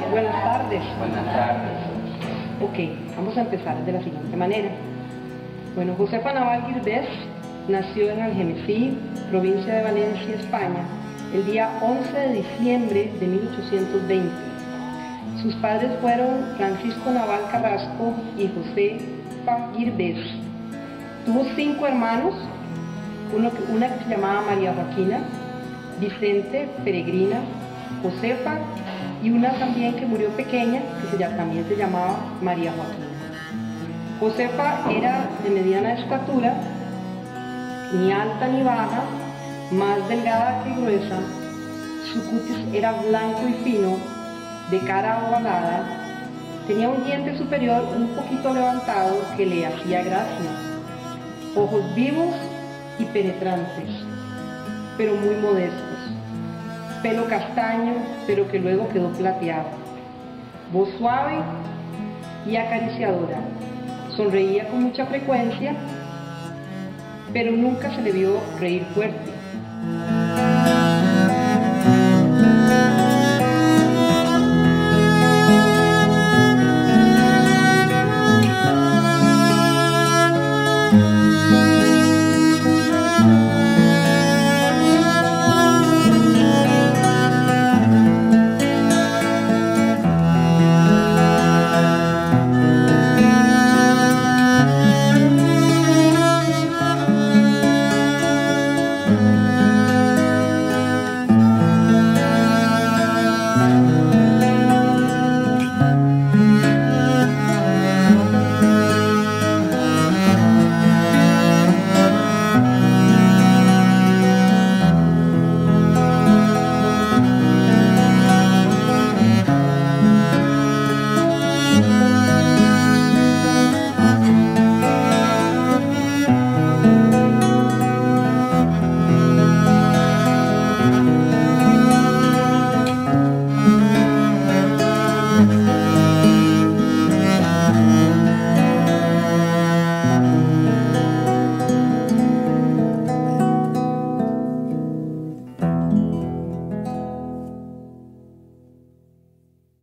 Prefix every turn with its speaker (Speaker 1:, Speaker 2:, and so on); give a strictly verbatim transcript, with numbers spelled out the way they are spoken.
Speaker 1: Buenas tardes.
Speaker 2: Buenas tardes.
Speaker 1: Ok, vamos a empezar de la siguiente manera. Bueno, Josefa Naval Girbés nació en Algemesí, provincia de Valencia, España, el día once de diciembre de mil ochocientos veinte. Sus padres fueron Francisco Naval Carrasco y Josefa Girbés. Tuvo cinco hermanos, uno, una que se llamaba María Joaquina, Vicente, Peregrina, Josefa y una también que murió pequeña, que se, también se llamaba María Joaquina. Josefa era de mediana estatura, ni alta ni baja, más delgada que gruesa, su cutis era blanco y fino, de cara ovalada, tenía un diente superior un poquito levantado que le hacía gracia, ojos vivos y penetrantes, pero muy modestos, pelo castaño, pero que luego quedó plateado, voz suave y acariciadora, sonreía con mucha frecuencia, pero nunca se le vio reír fuerte.